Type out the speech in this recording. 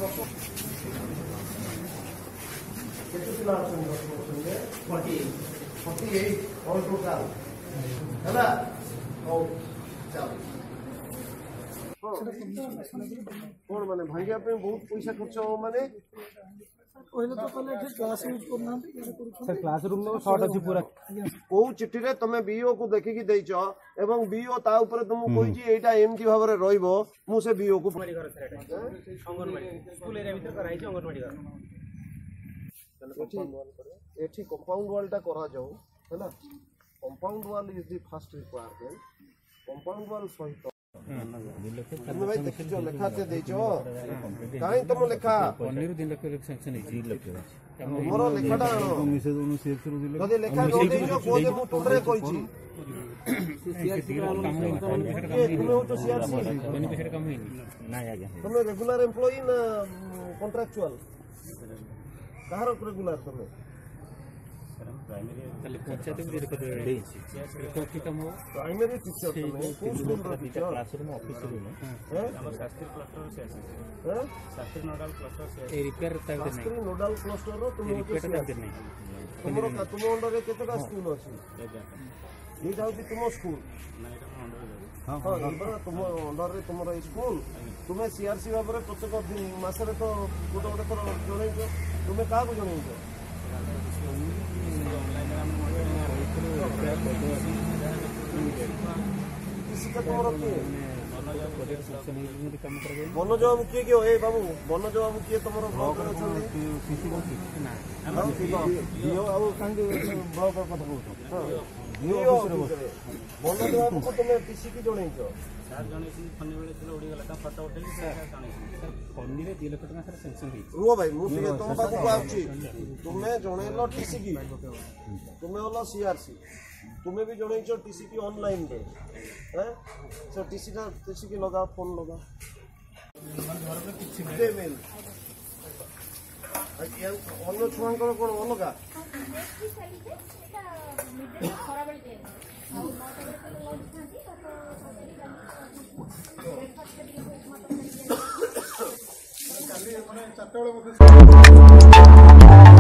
कौन माने भांगिया पे बहुत पैसा खर्च हो माने पहले तो पहले क्लास यूज करना सर क्लासरूम में शॉर्ट अछि पूरा को चिट्ठी रे तमे बीओ को देखि देइछ एवं बीओ ता ऊपर तुम कोइ जी एटा एमटी भाव रे रहइबो मु से बीओ को अंगनवाड़ी घर सर अंगनवाड़ी स्कूल एरिया भीतर कराई छी अंगनवाड़ी घर एठी कंपाउंड वॉल टा करा जाऊ हैना compound wall is the first requirement compound wall सहित तुम भाई देखियो लेखाते देइछो काई तुम लेखा 15 दिन लक्ष सेक्शन है लक्ष मोर लेखाटा जदि लेखा दो देइछो को दे मु तोरे कहिछि तुम हो तो सीआरसी बेनिफिट कम है ना आज्ञा तुम रेगुलर एम्प्लॉई ना कॉन्ट्रैक्चुअल कहार रेगुलर तुम प्राइमरी पंचायत में देखो रिकॉर्ड कम हो प्राइमरी टीचर तुम स्कूल रो टीचर क्लासरूम ऑफिस रूम है हम शास्त्री क्लस्टर से है शास्त्री नोडल क्लस्टर से ए रिपेयर तक नहीं शास्त्री नोडल क्लस्टर रो तुम रिपेयर तक नहीं तुमरो का तुम अंडर रे केतटा स्कूल अछि ये जाउची तुम स्कूल हां हां इबरा तुम अंडर रे तुमरो स्कूल तुमे सीआरसी बाबरे प्रत्येक दिन मासरे तो गोटे गोटे थोर जणैछो तुमे का को जणैछो किसी का तुम रखिए बनोज बाबू किए किए ए बाबू बनोज बाबू किए तुम ब्लॉक रे अछंती बनोज बाबू को तुम टीसी की जणैछ सर जने फनी बेले चलो उडी गला ता फोटो उठेली सर फनी रे 2 लाख टका सर सेंक्शन हे रुओ भाई मु तुम पाखु को आछि तुमे जणैलो टीसी की तुमे होला सीआरसी तुम्हें भी जणैछ टीसी की ऑनलाइन रे हैं सर टीसी की लगा फोन लगा घर पे किछि दे मेल अज्ञा अन्य छुआंकर कोन अलगा काली माने 4 टा